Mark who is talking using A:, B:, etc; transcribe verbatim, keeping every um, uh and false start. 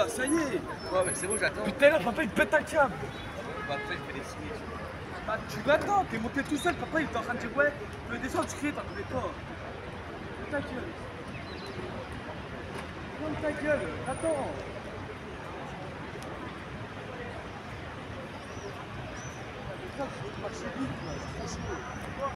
A: là, ça y est.
B: Ouais, mais c'est bon, j'attends.
A: Putain, là, papa, il pète un câble.
B: Bah, après, je fais des signes.
A: Bah, tu l'attends, t'es monté tout seul, papa, il était en train de dire, ouais, je veux descendre, tu cries, t'en fais pas. Ta gueule. Ferme ta gueule, attends. Marcher vite, là, c'est trop chaud.